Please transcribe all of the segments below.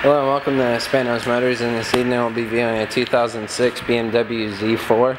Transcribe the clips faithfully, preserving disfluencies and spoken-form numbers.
Hello and welcome to Spanos Motors, and this evening we'll be viewing a two thousand six B M W Z four.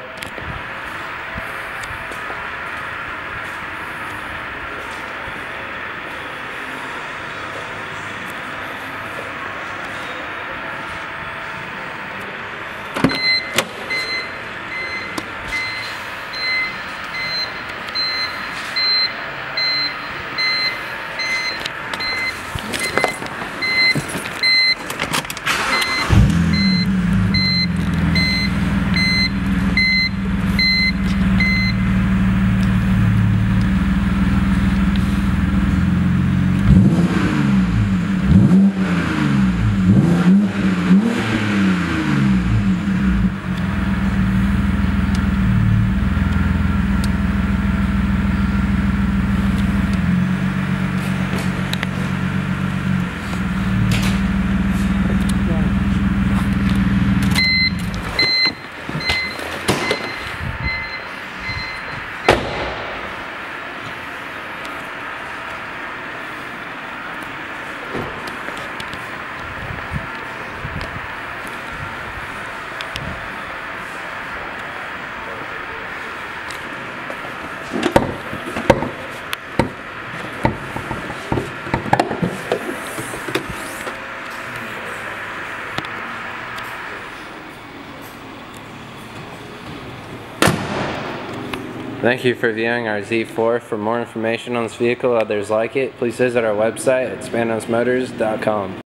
Thank you for viewing our Z four. For more information on this vehicle or others like it, please visit our website at spanos motors dot com.